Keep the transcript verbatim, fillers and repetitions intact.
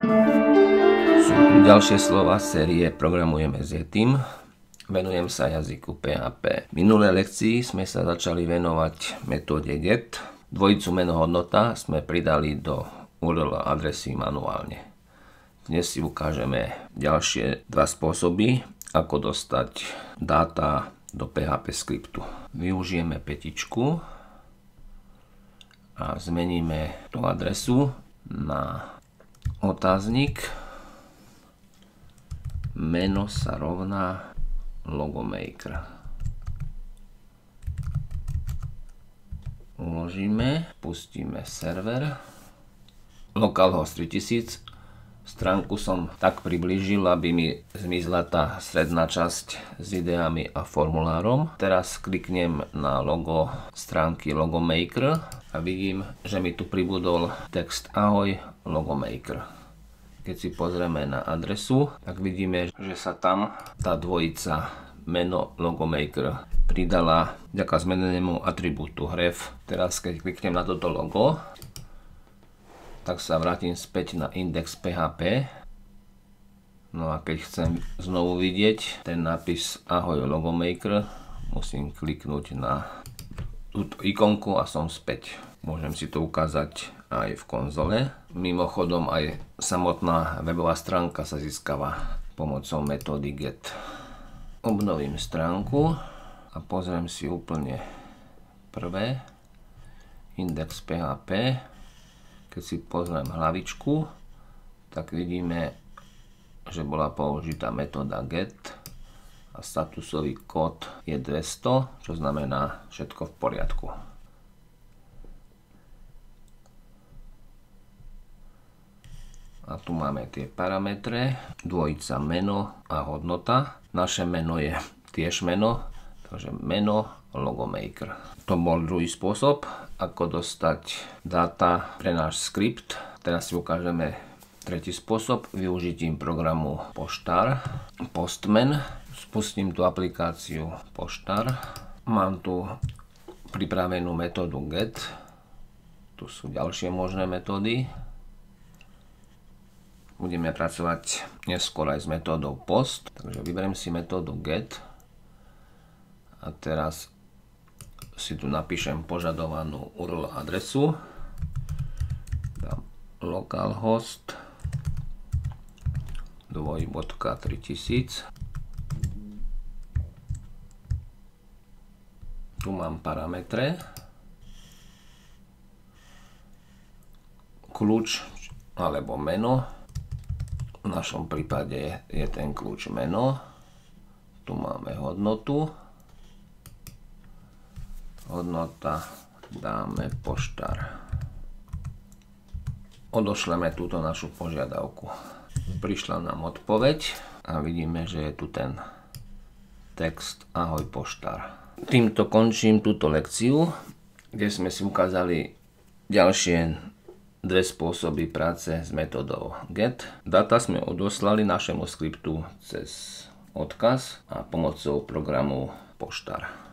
Sú tu ďalšie slova série Programujeme s Yetim. Venujem sa jazyku pé há pé. V minulej lekcii sme sa začali venovať metóde get. Dvojicu meno hodnota sme pridali do ú er el adresy manuálne. Dnes si ukážeme ďalšie dva spôsoby, ako dostať dáta do pé há pé skriptu. Využijeme petičku a zmeníme tú adresu na otáznik. Meno sa rovná logomaker. Uložíme, pustíme server. Localhost tritisíc. Stránku som tak priblížil, aby mi zmizla tá stredná časť s ideami a formulárom. Teraz kliknem na logo stránky Logomaker a vidím, že mi tu pribudol text Ahoj Logomaker. Keď si pozrieme na adresu, tak vidíme, že sa tam tá dvojica meno Logomaker pridala vďaka zmenenému atribútu href. Teraz keď kliknem na toto logo, tak sa vrátim späť na index pé há pé. No a keď chcem znovu vidieť ten nápis Ahoj Logomaker, musím kliknúť na túto ikonku a som späť. Môžem si to ukázať aj v konzole. Mimochodom aj samotná webová stránka sa získava pomocou metódy get. Obnovím stránku a pozriem si úplne prvé index pé há pé. Keď si pozriem hlavičku, tak vidíme, že bola použitá metóda get a statusový kód je dvesto, čo znamená všetko v poriadku. A tu máme tie parametre, dvojica meno a hodnota. Naše meno je tiež meno, takže meno Logomaker. To bol druhý spôsob, ako dostať dáta pre náš skript. Teraz si ukážeme tretí spôsob využitím programu Poštar. Postman. Spustím tú aplikáciu Poštar. Mám tu pripravenú metódu get. Tu sú ďalšie možné metódy. Budeme pracovať neskôr aj s metódou post. Takže vyberiem si metódu get. A teraz si tu napíšem požadovanú ú er el adresu. Dám localhost dvojbodka tritisíc. Tu mám parametre. Kľúč alebo meno. V našom prípade je ten kľúč meno. Tu máme hodnotu. Hodnota dáme poštár. Odošleme túto našu požiadavku. Prišla nám odpoveď a vidíme, že je tu ten text Ahoj poštár. Týmto končím túto lekciu, kde sme si ukázali ďalšie dve spôsoby práce s metódou get. Data sme odoslali našemu skriptu cez odkaz a pomocou programu Poštar.